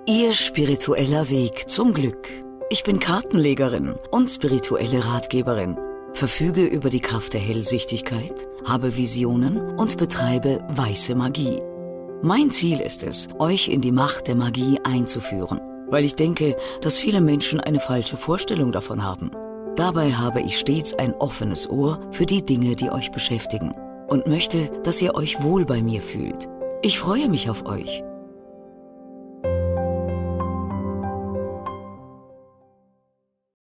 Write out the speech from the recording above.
Ihr spiritueller Weg zum Glück. Ich bin Kartenlegerin und spirituelle Ratgeberin, verfüge über die Kraft der Hellsichtigkeit, habe Visionen und betreibe weiße Magie. Mein Ziel ist es, euch in die Macht der Magie einzuführen, weil ich denke, dass viele Menschen eine falsche Vorstellung davon haben. Dabei habe ich stets ein offenes Ohr für die Dinge, die euch beschäftigen und möchte, dass ihr euch wohl bei mir fühlt. Ich freue mich auf euch.